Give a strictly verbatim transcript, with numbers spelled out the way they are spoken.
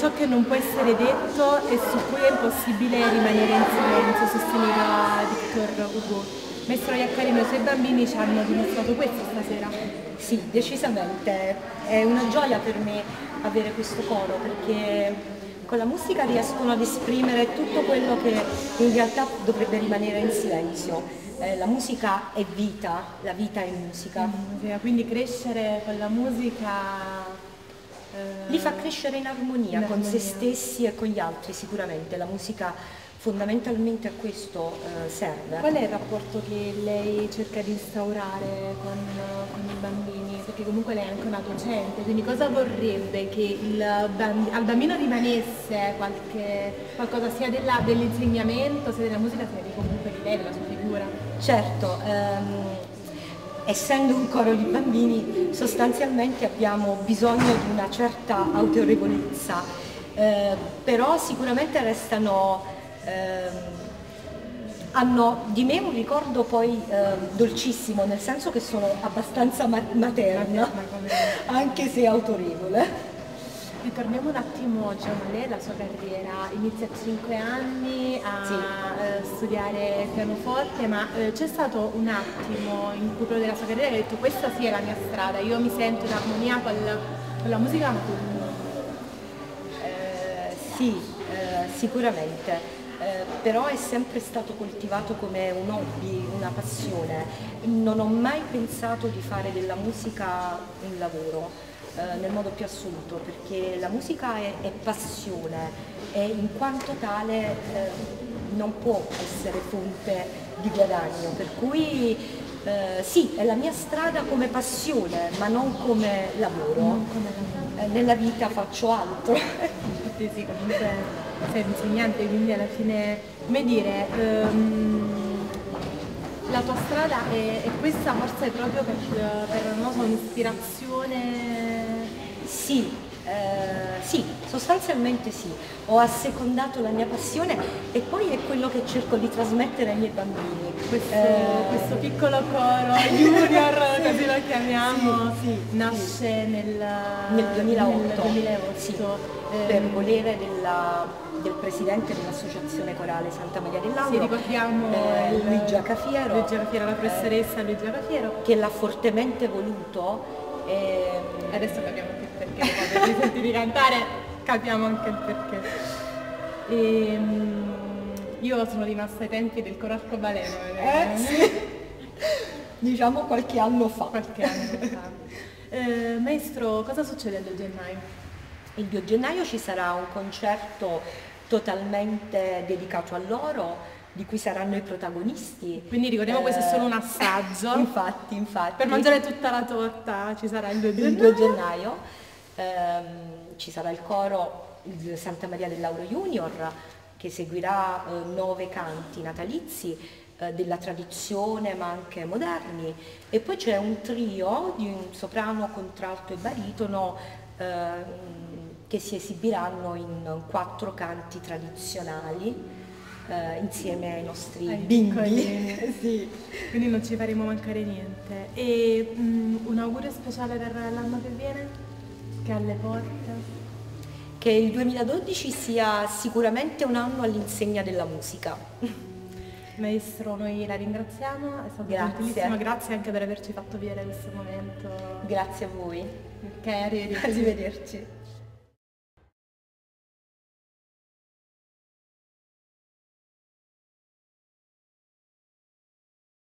ciò che non può essere detto e su cui è impossibile rimanere in silenzio, sosteneva Victor Hugo. Maestro Iaccarino, i suoi bambini ci hanno dimostrato questo stasera. Sì, decisamente. È una gioia per me avere questo coro, perché con la musica riescono ad esprimere tutto quello che in realtà dovrebbe rimanere in silenzio. Eh, la musica è vita, la vita è musica. Musica, quindi crescere con la musica eh, li fa crescere in armonia, in con se armonia. stessi e con gli altri. Sicuramente la musica fondamentalmente a questo eh, serve. Qual è il rapporto che lei cerca di instaurare con, con i bambini? Perché comunque lei è anche una docente, quindi cosa vorrebbe che il bambi- al bambino rimanesse qualche, qualcosa sia della- dell'insegnamento, sia della musica, sia di comunque di lei, della sua figura? Certo, ehm, essendo un coro di bambini sostanzialmente abbiamo bisogno di una certa autorevolezza, eh, però sicuramente restano, ehm, hanno di me un ricordo poi ehm, dolcissimo, nel senso che sono abbastanza ma- materna, anche se autorevole. Ritorniamo un attimo, diciamo, a lei, la sua carriera. Inizia a cinque anni a Sì. eh, studiare pianoforte, ma eh, c'è stato un attimo in cui proprio della sua carriera che ha detto questa sì è la mia strada, io mi sento in armonia con, con la musica, ma con... Eh, sì, eh, sicuramente, eh, però è sempre stato coltivato come un hobby, una passione. Non ho mai pensato di fare della musica un lavoro. Eh, nel modo più assoluto, perché la musica è, è passione e in quanto tale eh, non può essere fonte di guadagno, per cui eh, sì, è la mia strada come passione, ma non come lavoro. Non come lavoro. Eh, nella vita faccio altro. Sì, sì, comunque sei insegnante, quindi alla fine, come dire, ehm, la tua strada è, è questa forse proprio per, per non so, un'ispirazione. Sì, eh, sì, sostanzialmente sì, ho assecondato la mia passione e poi è quello che cerco di trasmettere ai miei bambini. Questo, Eh, questo piccolo coro junior, così lo chiamiamo, sì, sì, nasce sì. nel, Nel duemilaotto, nel duemilaotto. sì, Eh, per volere della, del presidente dell'associazione corale Santa Maria del Lauro, sì, ricordiamo eh, il- Luigia Cafiero, Luigia Cafiero, la professoressa eh, Luigia Cafiero. che l'ha fortemente voluto. E, Adesso capiamo anche il perché, dopo avervi sentiti cantare capiamo anche il perché. E, mm, io sono rimasta ai tempi del coro arcobaleno, eh, sì, diciamo qualche anno fa. qualche anno fa. Eh, maestro, cosa succede il due gennaio? Il due gennaio ci sarà un concerto totalmente dedicato a loro, di cui saranno i protagonisti. Quindi ricordiamo, questo è solo un assaggio. Infatti, infatti. Per mangiare tutta la torta ci sarà il due gennaio. Il due gennaio ehm, ci sarà il coro il Santa Maria del Lauro Junior, che seguirà eh, nove canti natalizi eh, della tradizione ma anche moderni, e poi c'è un trio di un soprano, contralto e baritono ehm, che si esibiranno in quattro canti tradizionali. Uh, insieme ai nostri Ai bimbi. piccolini. Sì. Quindi non ci faremo mancare niente. E mm, un augurio speciale per l'anno che viene? Che è alle porte? Che il duemiladodici sia sicuramente un anno all'insegna della musica. Maestro, noi la ringraziamo, è stato Grazie. gentilissimo, grazie anche per averci fatto vivere questo momento. Grazie a voi. Ok, arrivederci. Arrivederci.